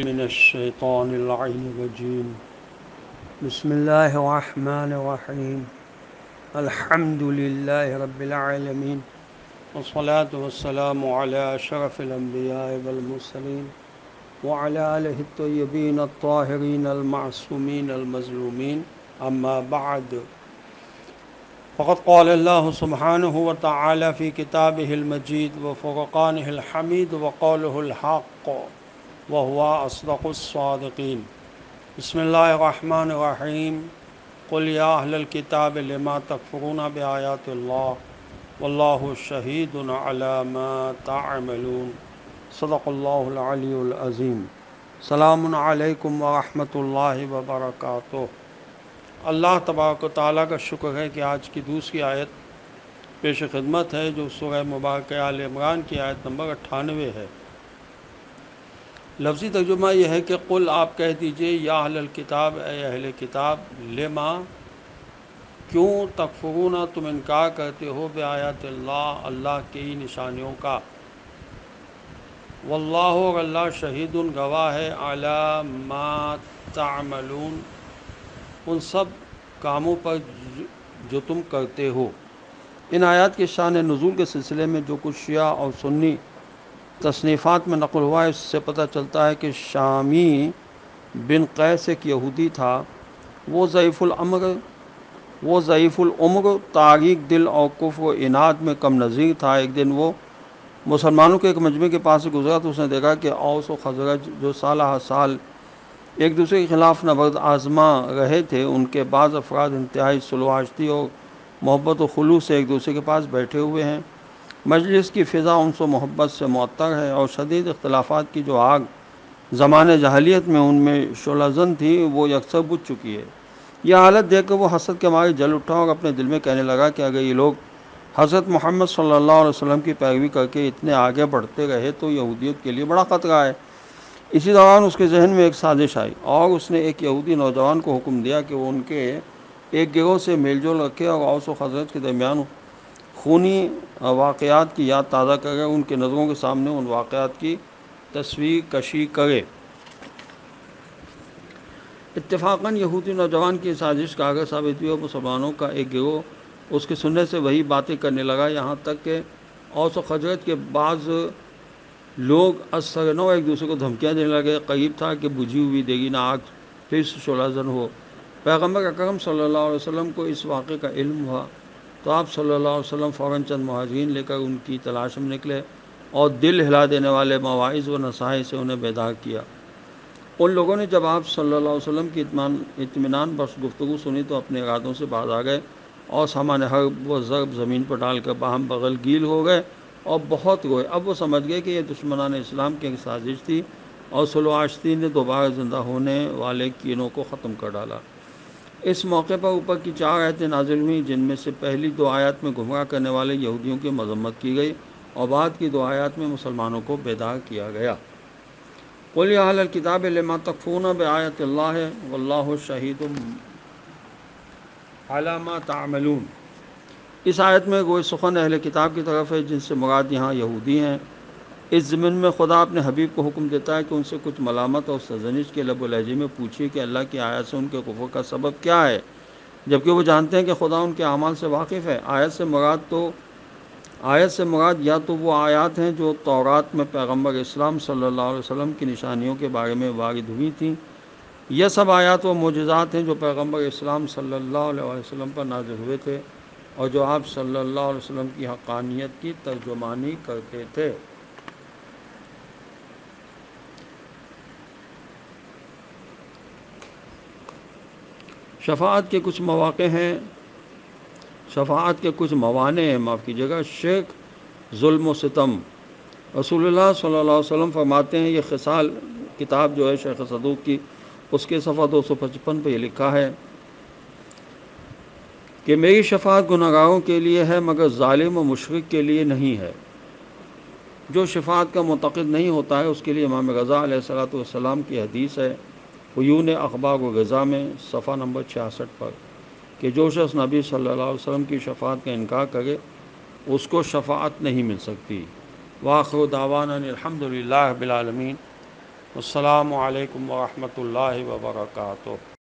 من الشیطان اللعین الرجیم بسم اللہ الرحمن الرحیم الحمد للہ رب العالمین والصلاة والسلام علی اشرف الانبیاء والمرسلین وعلی آلہ الطیبین الطاہرین المعصومین المظلومین اما بعد فقد قال اللہ سبحانہ وتعالی فی کتابہ المجید وفرقانہ الحمید وقولہ الحق وهو أصدق الصادقين بسم الله الرحمن الرحيم قل يا أهل الكتاب لما تكفرون بآيات الله والله شهيد على ما تعملون صدق الله العلي العظيم سلام علیکم ورحمۃ اللہ وبرکاتہ۔ اللہ تبارک و تعالیٰ کا شکر ہے کہ آج کی دوسری آیت پیش خدمت ہے جو سورہ مبارکہ آل عمران کی آیت نمبر 98 ہے۔ لفظی ترجمہ یہ ہے کہ قل آپ کہہ دیجئے یا اہل الکتاب اے اہل کتاب لما کیوں تکفرون تم انکار کرتے ہو بآیات اللہ اللہ کی نشانیوں کا، واللہ اور اللہ شہید گواہ ہے علی ما تعملون ان سب کاموں پر جو تم کرتے ہو۔ ان آیات کے شان نزول کے سلسلے میں جو کچھ شیعہ اور سنی تصنیفات میں نقل ہوا ہے اس سے پتہ چلتا ہے کہ شامی بن قیس ایک یہودی تھا، وہ ضعیف العمر تاریک دل اور کفر و عناد میں کم نظیر تھا۔ ایک دن وہ مسلمانوں کے ایک مجمع کے پاس سے گزرا تو اس نے دیکھا کہ اوس و خزرج جو سالہ سال ایک دوسرے کے خلاف نبرد آزما رہے تھے، ان کے بعض افراد انتہائی صلح و آشتی اور محبت و خلوص سے ایک دوسرے کے پاس بیٹھے ہوئے ہیں۔ مجلس کی فضا انس و محبت سے معطر ہے اور شدید اختلافات کی جو آگ زمانِ جاہلیت میں ان میں شعلہ زن تھی وہ یکسر بجھ چکی ہے۔ یہ حالت دیکھ کر وہ حسد کے مارے جل اٹھا اور اپنے دل میں کہنے لگا کہ اگر یہ لوگ حضرت محمد صلی اللہ علیہ وسلم کی پیروی کر کے اتنے آگے بڑھتے رہے تو یہودیت کے لیے بڑا خطرہ ہے۔ اسی دوران اس کے ذہن میں ایک سازش آئی اور اس نے ایک یہودی نوجوان کو حکم دیا کہ وہ ان کے ایک گروہ سے میل جول رکھے اور اوس و خزرج کے درمیان خونی واقعات کی یاد تازہ کرے، ان کے نظروں کے سامنے ان واقعات کی تصویر کشی کرے۔ اتفاقاً یہودی نوجوان کی سازش کارگر ثابت ہوئی اور مسلمانوں کا ایک گروہ اس کے سننے سے وہی باتیں کرنے لگا، یہاں تک کہ اوس و خزرج کے بعض لوگ از سر نو ایک دوسرے کو دھمکیاں دینے لگے۔ قریب تھا کہ بجھی ہوئی دیگینہ آگ پھر سے شعلہ زن ہو۔ پیغمبر اکرم صلی اللہ علیہ وسلم کو اس واقعے کا علم ہوا تو آپ صلی اللہ علیہ وسلم فوراً چند مہاجرین لے کر ان کی تلاش میں نکلے اور دل ہلا دینے والے مواعظ و نصائح سے انہیں بیدار کیا۔ ان لوگوں نے جب آپ صلی اللہ علیہ وسلم کی اطمینان بخش گفتگو سنی تو اپنے ارادوں سے باز آ گئے اور سامان حرب و ضرب زمین پر ڈال کر باہم بغل گیل ہو گئے اور بہت روئے۔ اب وہ سمجھ گئے کہ یہ دشمنان اسلام کی ایک سازش تھی اور صلح و آشتی نے دوبارہ زندہ ہونے والے کینوں کو ختم کر ڈالا۔ اس موقع پر اوپر کی 4 آیتیں نازل ہوئیں، جن میں سے پہلی 2 آیات میں گمراہ کرنے والے یہودیوں کی مذمت کی گئی اور بعد کی 2 آیات میں مسلمانوں کو بیدار کیا گیا۔ قل یا اہل الکتاب لما تکفرون بآیات اللہ واللہ شہید علی ما تعملون۔ اس آیت میں گوئی سخن اہل کتاب کی طرف ہے، جن سے مراد یہاں یہودی ہیں۔ اس ضمن میں خدا اپنے حبیب کو حکم دیتا ہے کہ ان سے کچھ ملامت اور سرزنش کے لب و لہجے میں پوچھیے کہ اللہ کی آیات سے ان کے کفر کا سبب کیا ہے، جبکہ وہ جانتے ہیں کہ خدا ان کے اعمال سے واقف ہے۔ آیت سے مراد یا تو وہ آیات ہیں جو تورات میں پیغمبر اسلام صلی اللہ علیہ وسلم کی نشانیوں کے بارے میں وارد ہوئی تھیں، یہ سب آیات و معجزات ہیں جو پیغمبر اسلام صلی اللہ علیہ وسلم پر نازل ہوئے تھے اور جو آپ صلی اللہ علیہ وسلم کی حقانیت کی ترجمانی کرتے تھے۔ شفاعت کے کچھ مواقع ہیں، شفاعت کے کچھ موانع ہیں، معاف کیجیے گا، شرک، ظلم و ستم۔ رسول اللہ صلی اللہ علیہ وسلم فرماتے ہیں، یہ خصال کتاب جو ہے شیخ صدوق کی، اس کے صفحہ 255 پہ یہ لکھا ہے کہ میری شفاعت گناہگاروں کے لیے ہے مگر ظالم و مشرک کے لیے نہیں ہے۔ جو شفاعت کا معتقد نہیں ہوتا ہے اس کے لیے امام رضا علیہ السلام کی حدیث ہے عیون اخبار و غذا میں صفحہ نمبر 66 پر کہ جو شخص نبی صلی اللہ علیہ وسلم کی شفاعت کا انکار کرے اس کو شفاعت نہیں مل سکتی۔ وآخر دعوانا الحمد للہ رب العالمین۔ السلام علیکم ورحمۃ اللہ وبرکاتہ۔